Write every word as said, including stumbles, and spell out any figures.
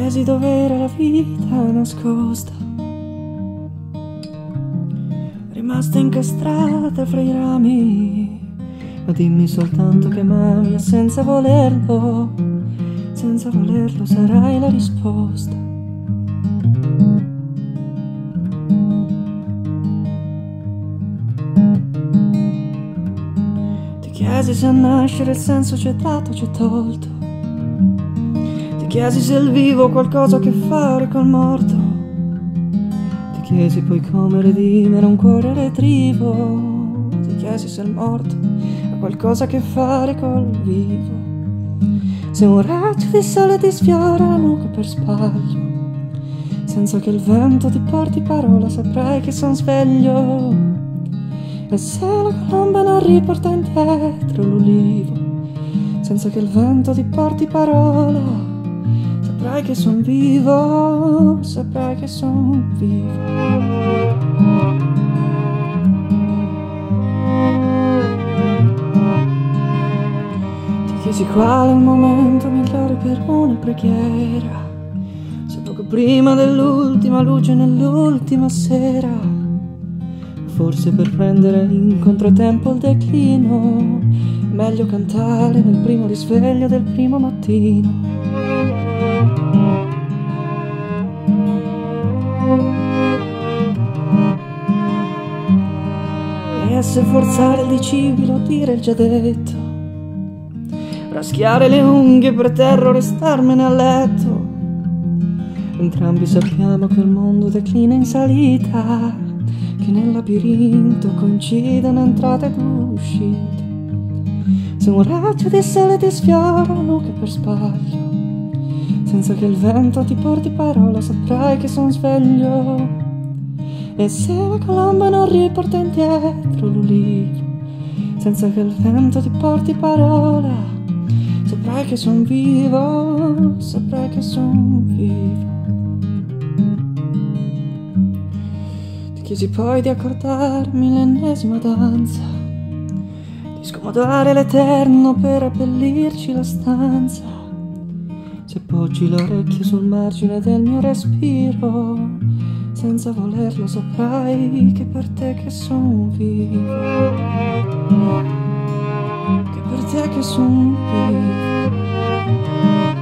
chiesi dov'era la vita nascosta, rimasta incastrata fra i rami. Ma dimmi soltanto che m'ami, e senza volerlo, senza volerlo sarai la risposta. Ti chiesi se a nascere il senso c'è dato, c'è tolto. Ti chiesi se il vivo ha qualcosa a che fare col morto. Ti chiesi poi come redimere un cuore retrivo. Ti chiesi se il morto ha qualcosa a che fare col vivo. Se un raggio di sole ti sfiora la nuca per sbaglio, senza che il vento ti porti parola, saprai che son sveglio. E se la colomba non riporta indietro l'ulivo, senza che il vento ti porti parola, saprai che son vivo, saprai che son vivo. Ti chiesi qual è il momento migliore per una preghiera, se poco prima dell'ultima luce nell'ultima sera. Forse per prendere in controtempo il declino, meglio cantare nel primo risveglio del primo mattino. E se forzare il dicibile o dire il già detto, raschiare le unghie per terra o restarmene a letto. Entrambi sappiamo che il mondo declina in salita, che nel labirinto coincidono entrate ed uscite. Se un raggio di sole ti sfiora la nuca per sbaglio, senza che il vento ti porti parola, saprai che son sveglio. E se la colomba non riporta indietro l'ulivo, senza che il vento ti porti parola, saprai che son vivo, saprai che son vivo. Chiesi poi di accordarmi l'ennesima danza, di scomodare l'eterno per abbellirci la stanza. Se poggi l'orecchio sul margine del mio respiro, senza volerlo saprai che per te che son vivo, che per te che son vivo.